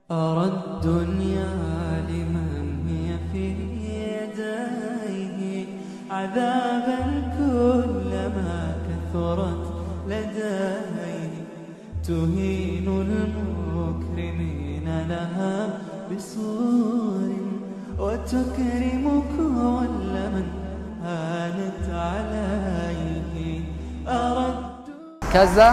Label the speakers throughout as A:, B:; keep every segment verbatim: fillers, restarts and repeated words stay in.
A: أرى الدنيا لمن هي في يديه عذابا كلما كثرت لديه تهين المكرمين لها بصور وتكرم كل من هانت عليه أرى
B: كذا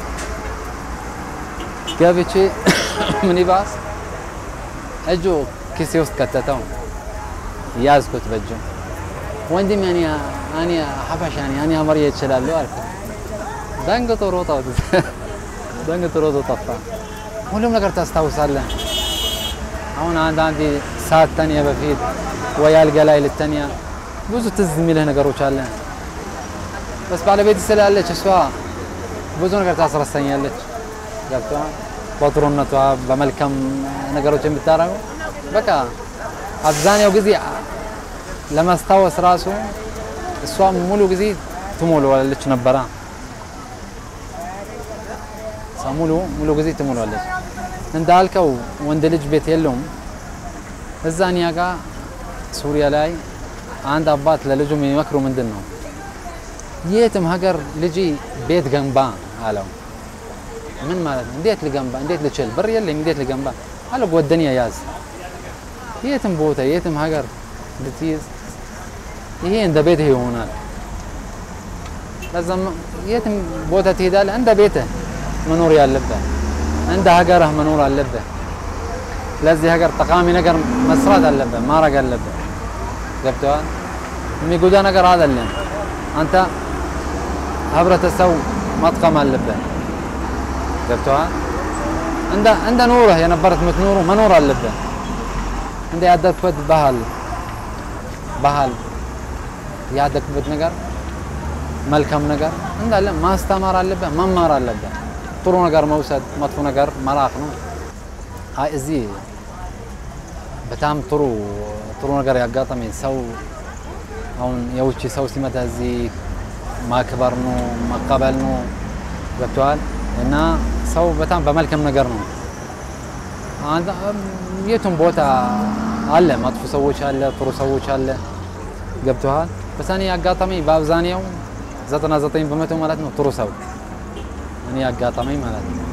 B: قابتشي مني باس اجو كيسي وسط كتتهم يازكو تبجو وندي يعني اني حبش يعني اني امريه تشلالو عارف دنگ طروطا دنگ طروطا طفا ሁሉም ነገር ታስታውሳለህ አሁን አንድ አንድ ሰዓት ተኒያ በፊት ወይ አልጋ ላይ ልተኛ ብዙ ትዝ የሚልህ ነገሮች አለ በስ ባለቤት ስላለች እሷ ብዙ ነገር ታስረሳኛለች ገብቶሃል በጥሩነቷ በመልካም ነገሮች የምታረገው በቃ አብዛኛው ጊዜ ለማስታወስ ራሱ እሷ ሙሉ ጊዜ ትሞላዋለች ነበራ ሙሉ ሙሉ ጊዜ ትሞላዋለች እንዳልከው ወንድ ልጅ ቤት የለውም እዛኛ ጋር ሱሪያ ላይ አንድ አባት ለልጁ የሚመክሩ ምንድነው የትም ሀገር ልጅ ቤት ገንባ አለው ምን ማለት ነው እንዴት ልገንባ እንዴት ልችል ብር የለኝ እንዴት ልገንባ አለ ጓደኛ ያዝ የትም ቦታ የትም ሀገር ልትይዝ ይሄ እንደ ቤት ይሆናል ለዛም የትም ቦታ ትሄዳለህ እንደ ቤት መኖር ያለበት እንደ ሀገርህ መኖር አለበት ለዚህ ሀገር ጠቃሚ ነገር መስራት አለበት ማረግ አለበት ገብቶሃል የሚጎዳ ነገር አይደለም አንተ ህብረተሰቡ ማጥቀም አለበት ገብቶሃል እንደ እንደ ኑሮህ የነበረት ምትኖሩ መኖር አለበት እንደ ያደግበት ባህል ባህል ያደግበት ነገር መልካም ነገር እንዳለ ማስተማር አለበት መማር አለበት ጥሩ ነገር መውሰድ መጥፎ ነገር መራቅ ነው አይ እዚህ በጣም ጥሩ ጥሩ ነገር ያጋጠመኝ ሰው አሁን የውጭ ሰው ሲመጣ እዚህ ማክበር ነው መቀበል ነው ገብቶሃል እና ሰው በጣም በመልካም ነገር ነው አንተ የቱም ቦታ አለ መጥፎ ሰዎች አለ ጥሩ ሰዎች አለ ገብቶሃል በሳኔ ያጋጠመኝ በአብዛኛው ዘጠና ዘጠኝ በመቶ ማለት ነው ጥሩ ሰው እኔ ያጋጠመኝ ማለት ነው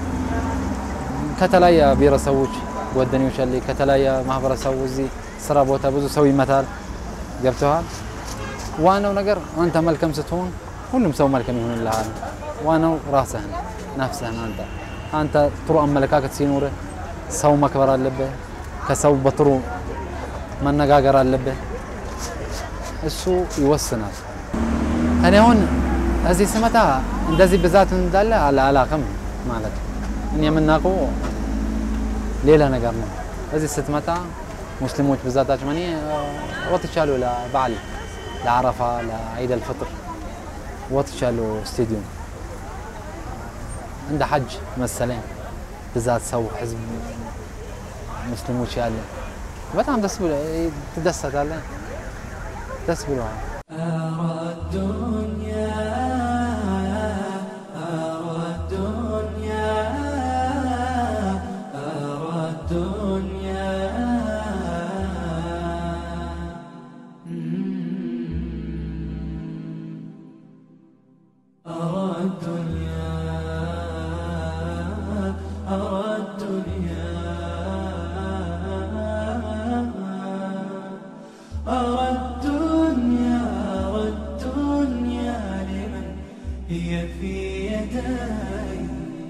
B: ከተለያየ ብሔረሰቦች ጓደኞች አለ ከተለያየ ማህበረሰብ እዚህ ስራ ቦታ ብዙ ሰው ይመታል ገብቶሃል ዋናው ነገር አንተ መልካም ስትሆን ሁሉም ሰው መልካም ይሆንልሃል ዋናው ራስህ ነፍስህ አንተ አንተ ጥሩ አመለካከት ሲኖር ሰው ማክበር አለበት ከሰው በጥሩ መነጋገር አለበት እሱ ይወስናል እኔ አሁን እዚህ ስመጣ እንደዚህ ብዛት እንዳለ አላላቀም ማለት እኔ የምናውቀው ሌላ ነገር ነው እዚህ ስትመጣ ሙስሊሞች ብዛታቸው ማኒ ወጥቻለሁ ለበዓል ለዓረፋ ለዒድ አልፍጥር ወጥቻለሁ ስቴዲየም عند حج مثلا بذات سو حزب مسلموش ياله بتعم تسبل تدست على تسبلوا
A: أرى الدنيا أرى الدنيا أرى الدنيا أرى الدنيا أرى الدنيا أرى الدنيا أرى الدنيا لمن هي في يدي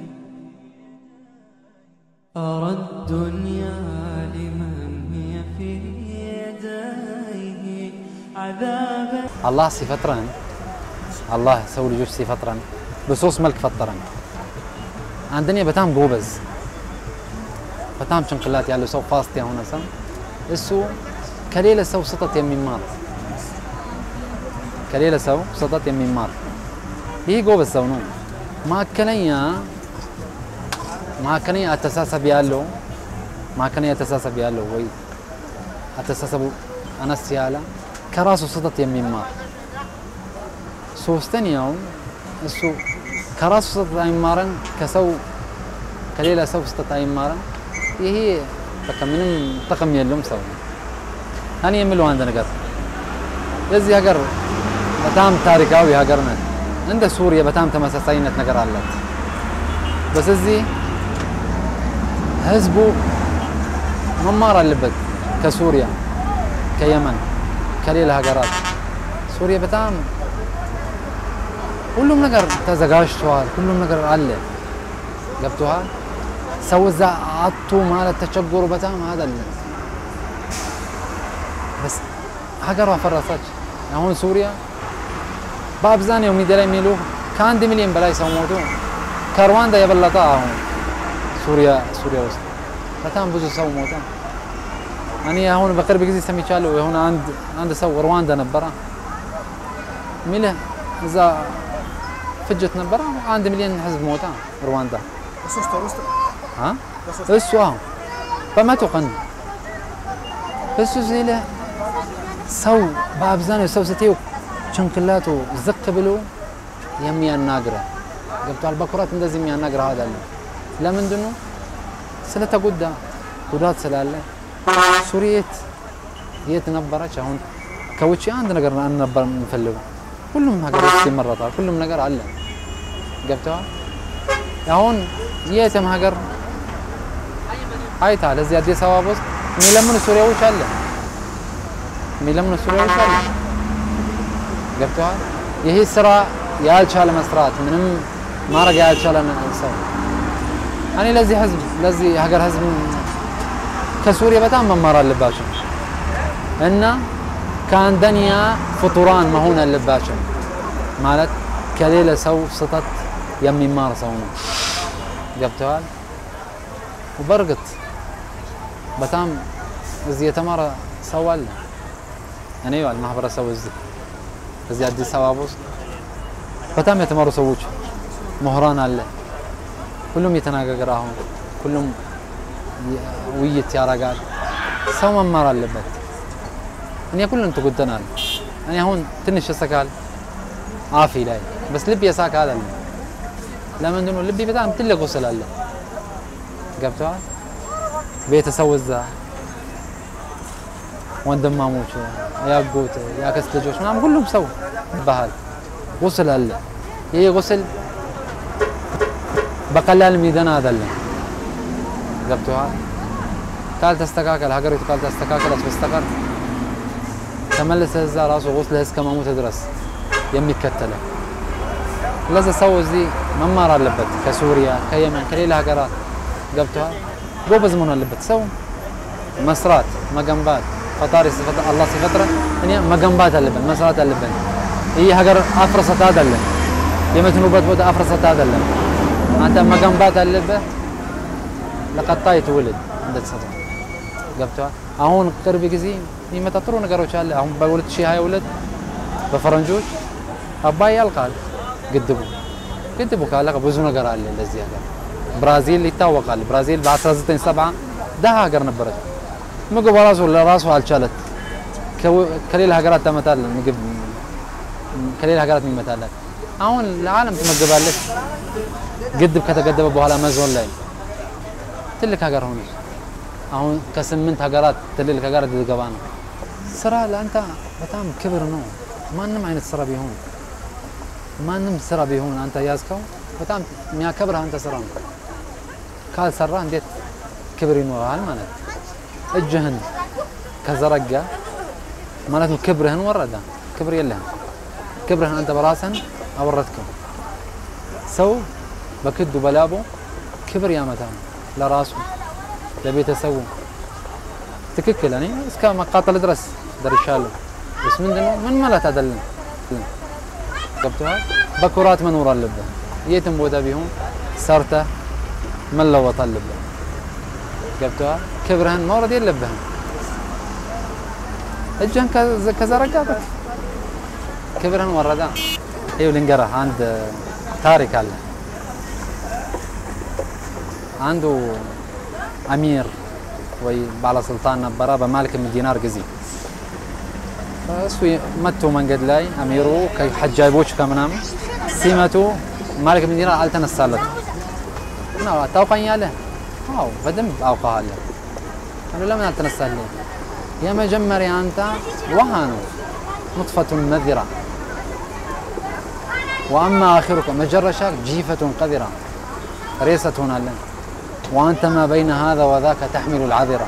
A: أرى الدنيا لمن هي في يديه عذابا
B: الله صفتران الله سوي لجوج صفتران بصوص ملك فطران عندنا بتام جوبز بتام شنقلات يعني سو فاستي هنا سام السو كليلة سو سطت يمين مار كليلة سو سطت يمين مار هي جوبز سو نو ما كنيا ما كنيا أتساسا بيالو ما كنيا أتساسا بيالو وي أتساسا أنا السيالة كراسو سطت يمين مار سوستني يوم السو كراس سطت أيمارن كسو كليلة سو سطت أيمارن ይሄ በቃ ምንም ጥቅም የለውም ሰው እኔ የምለው አንድ ነገር የዚህ ሀገር በጣም ታሪካዊ ሀገር ናት እንደ ሱሪያ በጣም ተመሳሳይነት ነገር አላት በዚህ ህዝቡ መማር አለበት ከሱሪያ ከየመን ከሌላ ሀገራት ሱሪያ በጣም ሁሉም ነገር ተዘጋጅቷል ሁሉም ነገር አለ ገብቷል ሰው እዛ አጡ ማለት ተቸገሩ በጣም አይደለ بس ሀገሯ ፈረሰች አሁን ሱሪያ በአብዛኛው ሚዲያ ላይ የሚሉ ከአንድ ሚሊዮን በላይ ሰው ሞቱ ከሩዋንዳ የበለጠ አሁን ሱሪያ ሱሪያ ውስጥ በጣም ብዙ ሰው ሞተ እኔ አሁን በቅርብ ጊዜ ሰምቻለሁ የሆነ አንድ አንድ ሰው ሩዋንዳ ነበረ ሚለ እዛ ፍጅት ነበረ አንድ ሚሊዮን ህዝብ ሞተ ሩዋንዳ
C: ሶስት ወር ውስጥ
B: ها እሱ አሁን በመቶ ቀን እሱ ሲለ ሰው በአብዛኛው ሰው ስትየው ጭንቅላቱ ዝቅ ብሎ የሚያናግረ ገብቷል በኩራት እንደዚህ የሚያናግረ አይደለ ለምንድን ነው ስለተጎዳ ጉዳት ስላለ ሱሪየት የት ነበረች አሁን ከውጪ አንድ ነገር ነበር የምንፈልገው ሁሉም ሀገር ውስጥ ይመረጣል ሁሉም ነገር አለ ገብቷል አሁን የትም ሀገር አይታ ለዚህ አዲስ አበባ ውስጥ የሚለምኑ ሱሪያዎች አለ የሚለምኑ ሱሪያዎች አለ ገብቷል ይሄ ስራ ያልቻለ መስራት ምንም ማድረግ ያልቻለ ሰው እኔ ለዚህ ህዝብ ለዚህ ሀገር ህዝብ ከሱሪያ በጣም መማር አለባቸው እና ከአንደኛ ፍጡራን መሆን አለባቸው ማለት ከሌላ ሰው ስህተት የሚማር ሰው ነው ገብቷል ወበርግጥ በጣም እዚህ የተማረ ሰው አለ እኔ ያል ማህበረሰቡ እዚህ እዚህ አዲስ አበባ ውስጥ በጣም የተማሩ ሰዎች ምሁራን አለ ሁሉም የተናገረ አሁን ሁሉም ውይይት ያረጋል ሰው መማር አለበት እኔ ሁሉን ተጎድተናል እኔ አሁን ትንሽ ተሰካል አፊ ላይ በስ ልብ የሳካ አይደለም ለምን ነው ልብ በጣም ትልቅ ወሰላለ ገብቷል ቤተሰብ እዛ ወንድማሞች ያጎት ያከስት ልጆች ምናምን ሁሉም ሰው ባህል ወሰል አለ ይሄ ወሰል በቀላል ሚዳን አይደለም ገብቷል ካልተስተካከለ ሀገሪቱ ካልተስተካከለች በስተቀር ተመለሰ እዛ ራሱ ወስለ እስከ ማሙት ድረስ የሚከተለ ለዛ ሰው እዚህ መማር አለበት ከሱሪያ ከየመን ከሌላ ሀገራት ገብቷል ጎበዝ መሆን አለበት ሰው መስራት መገንባት ፈጣሪ ሲፈጥር አላህ ሲፈጥር እኔ መገንባት አለበት መስራት አለበት ይሄ ሀገር አፍርሰት አይደለም የምትኖርበት ቦታ አፍርሰት አይደለም አንተ መገንባት አለበት ለቀጣይ ትውልድ እንደተሰጠ ገብቷል አሁን ቅርብ ጊዜ የሚመጣጥሩ ነገሮች አለ አሁን በ2022 በፈረንጆች አባይ ያልቃል ግድቡ ግድቡ ካለቀ ብዙ ነገር አለ ለዚህ ሀገር ብራዚል ይታወቃል ብራዚል በ1970 ደሃ ሀገር ነበረች ምግብ ራሱ ለራሱ አልቻለት ከሌላ ሀገራት ተመታለ ምግብ ከሌላ ሀገራት የሚመታለ አሁን ለዓለም ትመገባለች ግድብ ከተገደበ በኋላ መዞን ላይ ትልቅ ሀገር ሆነች አሁን ከስምንት ሀገራት ትልቅ ሀገር ትገባ ነው ስራ ለአንተ በጣም ክብር ነው ማንንም አይነት ስራ ቢሆን ማንንም ስራ ቢሆን አንተ ያዝከው በጣም የሚያከብር አንተ ስራ ነው ካልሰራ እንዴት ክብር ይኖርሃል ማለት እጅህን ከዘረጋ ማለት ነው ክብርህን ወረዳ ክብር የለህም ክብርህን አንተ በራስህን አወረድከው ሰው በክዱ በላቦ ክብር ያመጣል ለራሱ ለቤተሰቡ ትክክል እኔ እስከ መቃጠል ድረስ ደርሻለሁ بس ምንድነው ምን ማለት አይደለም ገብቷል በኩራት መኖር አለበት የትም ቦታ ቢሆን ሰርተህ መለወጥ አለበት ገብቷል ክብርህን ማውረድ የለብህም እጅህን ከዘረጋበት ክብርህን ወረዳ ይኸው ልንገርህ አንድ ታሪክ አለ አንዱ አሚር ወይ ባለስልጣን ነበረ በማልክ ዲናር ጊዜ እሱ መጥቶ መንገድ ላይ አሚሩ ከሐጃቦች ከምናም ሲመቱ ማልክ ዲናር አልተነሳለት ነው ታውቃኛለህ አዎ በደንብ አውቀዋለሁ። أنا لم أتنسى لي يا مجمر يا أنت وهانو نطفة مذرة وأما آخرك مجرى شاك جيفة قذرة ريسة هنا لن وأنت ما بين هذا وذاك تحمل العذرة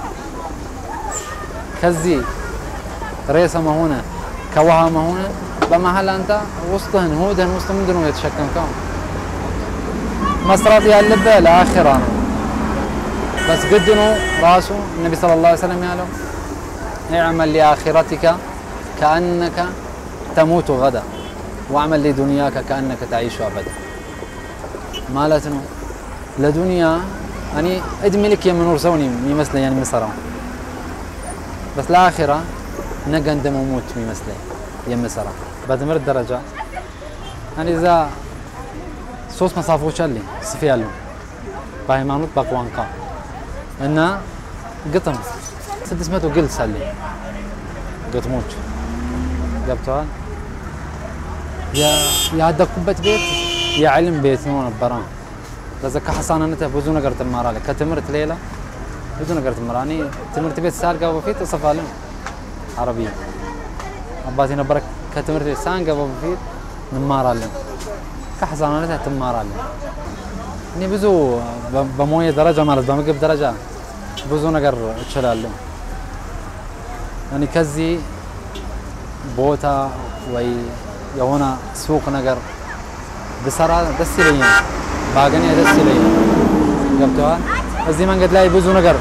B: كزي ريسة ما هنا كوها ما هنا بمحل أنت وسطهن هودهن وسط من دونه يتشكم كون مصراتي اللبة الآخرة بس قدنوا راسه النبي صلى الله عليه وسلم يعلم اعمل لآخرتك كأنك تموت غدا واعمل لدنياك كأنك تعيش أبدا مالتنا لدنيا أني ادمي لك يا منور سوني مثلي يعني مسرا بس الآخرة نقن دم وموت مثلي يا مسرا بدمر الدرجة أنا إذا صوص مصافوش اللي سفيالو باهيمانوت باقوانقا إن قطم سدس متو قل سالي قطموش قبتوها يا يا هذا كوبة بيت يا علم بيت نون بران لذا كحصانة نته بزونا قرت المرالة كتمرت ليلة بزونا قرت المراني تمرت بيت سال قبل فيت صفالم عربية أباتي نبرك كتمرت بيت سان قبل فيت نمارالم كحصانة نته تمارالم إني بزو بموية درجة مالت بمقب درجة بزو نقر اتشلالو يعني كزي بوتا وي يهونا سوق نقر بسرعة دس ليا باغني دس ليا قبتوها ازي من قد لاي بزو نقر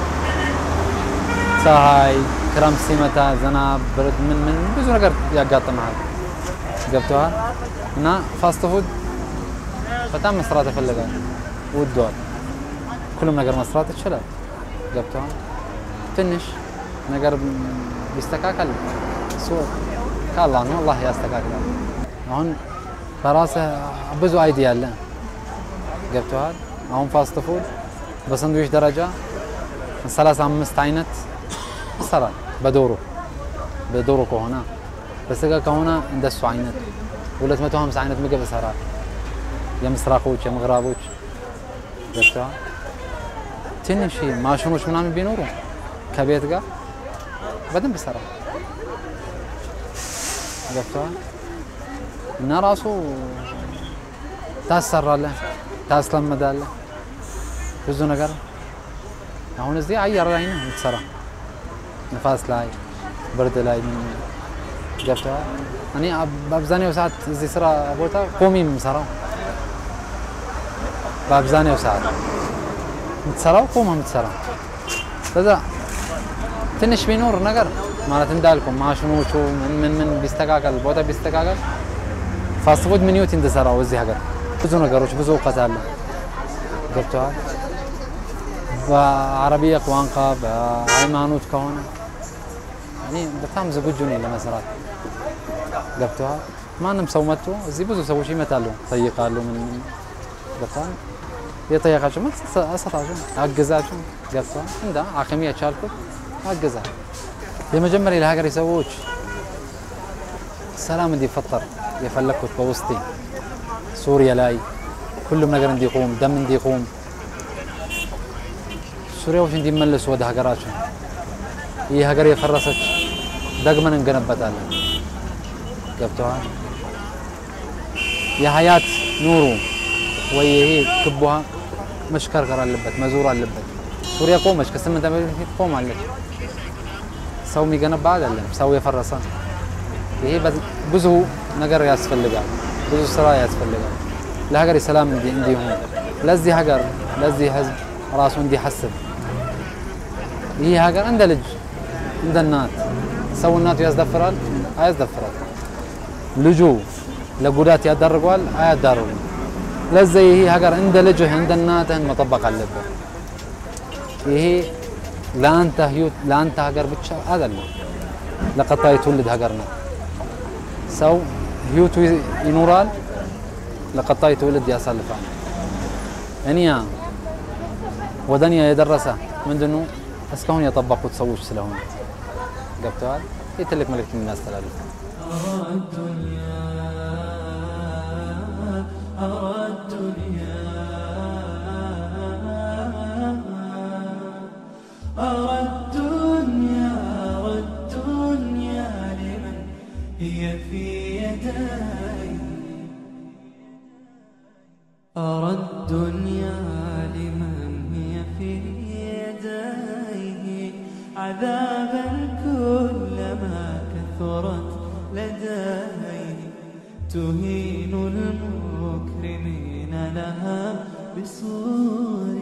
B: ساهاي كرم سيمتا زناب برد من من بزو نقر يقاطم هذا قبتوها هنا فاست فود فتام مصرات فلقا والدول كلهم نقر مصرات الشلال قبتوها تنش نقر بيستكاكل سوق قال الله والله يا استكاكل هون براسه بزو ايديا له قبتوها هون فاست فود بسندويش درجة ثلاثة أمست عينت صار بدورو بدورو كهنا بس كهنا ندسو عينت ولت متو خمس عينت مقب سهرات يا مسراقوش يا مغرابوش قبتوها تنشي ماشونوش منام بينورو كبيت قا بدن بسرعة قبتوها نراسو تاسر له تاسلم مداله بزو نقر هون زي عيار لاينا متسرع نفاس لاي برد لاي من قبتها أنا بابزاني وساعات زي سرا بوتا قومي مسرع بابزاني وساعات متسرع قومها متسرع بذا تنش بينور نقر مالت ندالكم ما شنو شو من من من بيستقاقل بوتا بيستقاقل فاست فود منيو تندسرع وزي هقر بزو نقروش بزو قتال قبتها بعربية قوانقة بعيمانوت كهونا يعني بتام زبجوني لمسرات قبتها ما نمسومتو زي بزو سووا شيء متالو طيقالو من قبتها يطيقاشو ما أسطاشو أجزاشو قبتها عنده عقمية شالكو أجزا يمجمر إلى هاجر يسووش سلام دي فطر يفلكوا بوسطي سوريا لاي كلهم نقر ندي يقوم دم ندي يقوم سوريا وش ندي ملس وده هاجراتشو هي هاجر يفرسك دقما انقنبت على قبتوها يا حياة نورو وهي كبوها مشكر كرا اللبت مزورة اللبت سوريا قومش كسم انت قوم عليك سو ميقنب بعد اللي سو يفرسان هي بزو نقر ياسفلقا بزو سرا ياسفلقا لا هاجر سلام ندي عنديهم لزي هاجر لزي حزب راسو ندي حسب هي هاجر عند لج عند النات سو النات يزدفرال ايزدفرال لجو لقودات يدرقوال ايدارون لزي هي هاجر عند لجو عند النات مطبق على اللبه هي لا انت هيوت لا انت هاجر بتشا هذا اللي لقد تولد هاجرنا سو هيوت ينورال لقد تولد يا سلفا انيا ودنيا يدرسه من دنو اسكهون يطبقوا تسووش سلهون قبتوها يتلك ملكت من الناس تلالف
A: أرى الدنيا أرى الدنيا أرى الدنيا أرى الدنيا لمن هي في يدي أرى الدنيا لمن هي في يديه عذابا كلما كثرت لديه تهين المكرمين لها بصور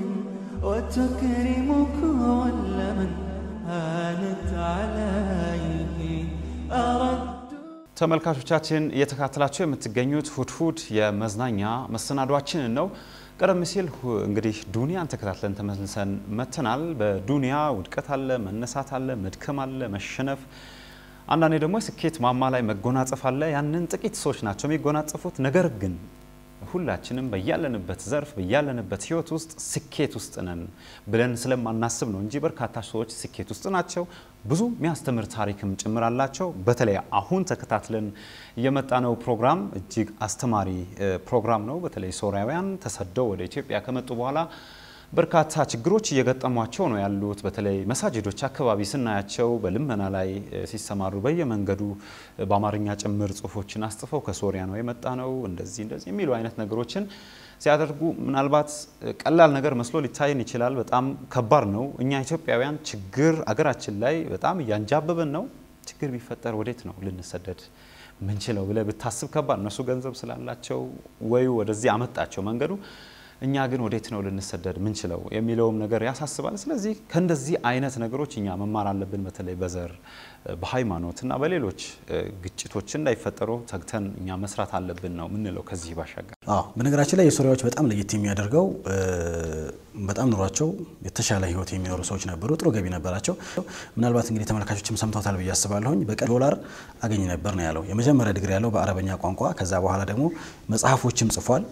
A: وتكرم كل من هانت عليه أردت
C: ተመልካቾቻችን እየተከታተላችሁ የምትገኙት ፉድፉድ የመዝናኛ መሰናዷችን ነው። ቀደም ሲል እንግዲህ ዱንያን ተከታትለን ተመልሰን መተናል። በዱንያ ውድቀት አለ፣ መነሳት አለ፣ መድከም አለ፣ መሸነፍ አንዳንዴ ደግሞ ስኬት ማማ ላይ መጎናጸፍ አለ። ያንን ጥቂት ሰዎች ናቸው የሚጎናጸፉት። ነገር ግን ሁላችንም በያለንበት ዘርፍ በያለንበት ህይወት ውስጥ ስኬት ውስጥ ነን ብለን ስለማናስብ ነው እንጂ በርካታ ሰዎች ስኬት ውስጥ ናቸው። ብዙ የሚያስተምር ታሪክም ጭምራላቸው። በተለይ አሁን ተከታትለን የመጣነው ፕሮግራም እጅግ አስተማሪ ፕሮግራም ነው። በተለይ ሶሪያውያን ተሰደው ወደ ኢትዮጵያ ከመጡ በኋላ በርካታ ችግሮች እየገጠሟቸው ነው ያሉት። በተለይ መሳጅዶች አካባቢ ስናያቸው በልመና ላይ ሲሰማሩ በየመንገዱ በአማርኛ ጭምር ጽሁፎችን አስጥፈው ከሶሪያ ነው የመጣ ነው እንደዚህ እንደዚህ የሚሉ አይነት ነገሮችን ሲያደርጉ ምናልባት ቀላል ነገር መስሎ ሊታየን ይችላል። በጣም ከባድ ነው። እኛ ኢትዮጵያውያን ችግር አገራችን ላይ በጣም ያንጃበበን ነው። ችግር ቢፈጠር ወዴት ነው ልንሰደድ ምንችለው ብለ ብታስብ ከባድ ነው። እሱ ገንዘብ ስላላቸው ወይ ወደዚህ አመጣቸው መንገዱ እኛ ግን ወዴት ነው ልንሰደድ ምንችለው የሚለውም ነገር ያሳስባል። ስለዚህ ከእንደዚህ አይነት ነገሮች እኛ መማር አለብን። በተለይ በዘር በሃይማኖትና በሌሎች ግጭቶች እንዳይፈጠሩ ተግተን እኛ መስራት አለብን ነው ምንለው። ከዚህ ባሻገር
D: አዎ በነገራችን ላይ የሶሪያዎች በጣም ለየት የሚያደርገው በጣም ኑሯቸው የተሻለ ህይወት የሚኖሩ ሰዎች ነበሩ። ጥሩ ገቢ ነበራቸው። ምናልባት እንግዲህ ተመልካቾችም ሰምተውታል ብዬ አስባለሁኝ። በቀን ዶላር አገኝ ነበር ነው ያለው። የመጀመሪያ ዲግሪ ያለው በአረበኛ ቋንቋ ከዛ በኋላ ደግሞ መጽሐፎችም ጽፏል።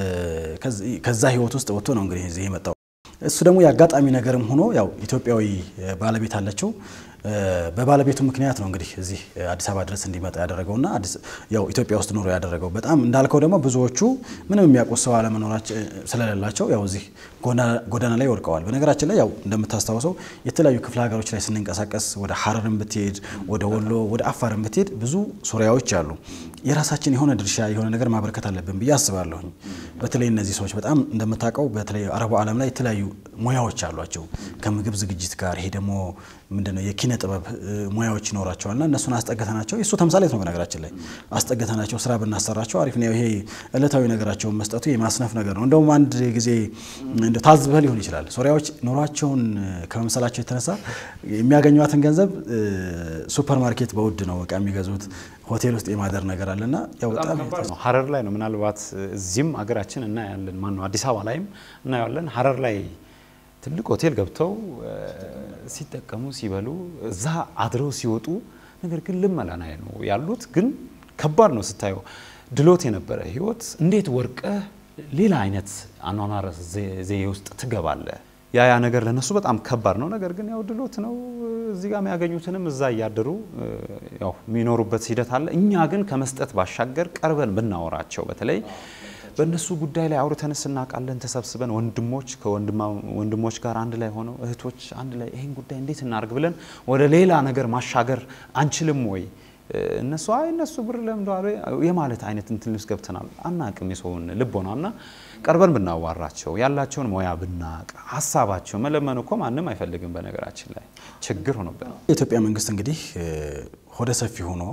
D: ከዛ ህይወት ውስጥ ወጥቶ ነው እንግዲህ እዚህ የመጣው። እሱ ደግሞ ያጋጣሚ ነገርም ሆኖ ያው ኢትዮጵያዊ ባለቤት አለችው። በባለቤቱ ምክንያት ነው እንግዲህ እዚህ አዲስ አበባ ድረስ እንዲመጣ ያደረገውና አዲስ ያው ኢትዮጵያ ውስጥ ኖሮ ያደረገው። በጣም እንዳልከው ደግሞ ብዙዎቹ ምንም የሚያቆሰው አለ መኖራቸው ስለሌላቸው ያው እዚህ ጎዳና ላይ ወድቀዋል። በነገራችን ላይ ያው እንደምታስተዋውሰው የተለያዩ ክፍለ ሀገሮች ላይ ስንንቀሳቀስ ወደ ሐረርም ብትሄድ ወደ ወሎ ወደ አፋርም ብትሄድ ብዙ ሶሪያዎች አሉ። የራሳችን የሆነ ድርሻ የሆነ ነገር ማበረከት አለብን ብዬ አስባለሁ። በተለይ እነዚህ ሰዎች በጣም እንደምታውቀው በተለይ አረቡ ዓለም ላይ የተለያዩ ሙያዎች አሏቸው ከምግብ ዝግጅት ጋር ይሄ ደግሞ ምንድነው የኪነ ጥበብ ሙያዎች ይኖራቸዋልና እነሱን አስጠገተናቸው የሱ ተምሳሌት ነው። በነገራችን ላይ አስጠገተናቸው ስራ ብናሰራቸው አሪፍ ነው። ይሄ እለታዊ ነገራቸው መስጠቱ የማስነፍ ነገር ነው። እንደውም አንድ ጊዜ እንደ ታዝበህ ሊሆን ይችላል ሶሪያዎች ኑሯቸውን ከመምሰላቸው የተነሳ የሚያገኙትን ገንዘብ ሱፐርማርኬት በውድ ነው በቃ የሚገዙት። ሆቴል ውስጥ የማደር ነገር አለና ያው በጣም
C: ሐረር ላይ ነው ምናልባት እዚህም አገራችን እና ያለን ማን ነው አዲስ አበባ ላይም እና ያለን ሐረር ላይ ትልቅ ሆቴል ገብተው ሲጠቀሙ ሲበሉ እዛ አድረው ሲወጡ ነገር ግን ልመላና ነው ያሉት። ግን ከባድ ነው ስታየው ድሎት የነበረ ህይወት እንዴት ወርቀ ሌላ አይነት አኗኗር ዘዬ ውስጥ ትገባለ። ያ ያ ነገር ለነሱ በጣም ከባድ ነው። ነገር ግን ያው ድሎት ነው። እዚህ ጋር የሚያገኙትንም እዛ ያያደሩ ያው የሚኖሩበት ሂደት አለ። እኛ ግን ከመስጠት ባሻገር ቀርበን ብናወራቸው በተለይ በእነሱ ጉዳይ ላይ አውርተን ስናቃለን ተሰብስበን ወንድሞች ከወንድሞች ጋር አንድ ላይ ሆነው እህቶች አንድ ላይ ይሄን ጉዳይ እንዴት እናርግ ብለን ወደ ሌላ ነገር ማሻገር አንችልም ወይ? እነሱ አይ እነሱ ብር ለምደዋል የማለት አይነት እንትልስ ገብተናል አናቅም የሰውን ልቦናና ቀርበን ብናዋራቸው ያላቸውን ሞያ ብናቅ ሐሳባቸው መለመን እኮ ማንንም አይፈልግም። በነገራችን ላይ ችግር ሆነበት
D: የኢትዮጵያ መንግስት እንግዲህ ሆደ ሰፊ ሆኖ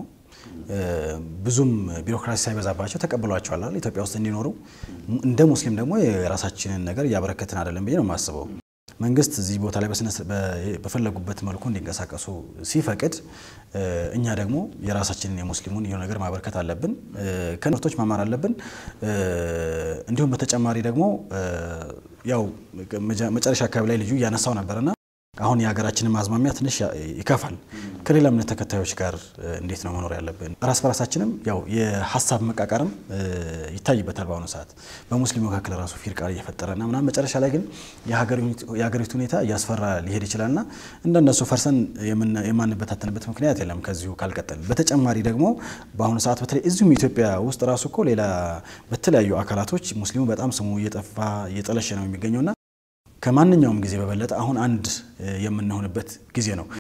D: ብዙም ቢሮክራሲ ሳይበዛባቸው ተቀበሏቸዋል አይደል? ኢትዮጵያ ውስጥ እንዲኖሩ እንደ ሙስሊም ደግሞ የራሳችንን ነገር ያበረከተን አይደለም ብዬ ነው ማስበው። መንግስት እዚህ ቦታ ላይ በስነ በፈለጉበት መልኩ እንዲንቀሳቀሱ ሲፈቅድ እኛ ደግሞ የራሳችንን የሙስሊሙን የሆነ ነገር ማበረከት አለብን። ከነርቶች ማማር አለብን። እንዲሁም በተጨማሪ ደግሞ ያው መጨረሻ አካባቢ ላይ ልጁ ያነሳው ነበርና አሁን የሀገራችንን ማዝማሚያ ትንሽ ይከፋል። ከሌላ እምነት ተከታዮች ጋር እንዴት ነው መኖር ያለብን? ራስ በራሳችንም ያው የሐሳብ መቃቃርም ይታይበታል። በአሁኑ ሰዓት በሙስሊሙ መካከል ራሱ ፊርቃ እየፈጠረና ምናምን መጨረሻ ላይ ግን የሀገሪቱ ሁኔታ ያስፈራ ሊሄድ ይችላልና እንደነሱ ፈርሰን የማንበታተንበት ምክንያት የለም ከዚሁ ካልቀጠልን። በተጨማሪ ደግሞ በአሁኑ ሰዓት በተለይ እዚሁም ኢትዮጵያ ውስጥ ራሱ እኮ ሌላ በተለያዩ አካላቶች ሙስሊሙ በጣም ስሙ እየጠፋ እየጠለሸ ነው የሚገኘውና ከማንኛውም ጊዜ በበለጠ አሁን አንድ የምንሆንበት ጊዜ ነው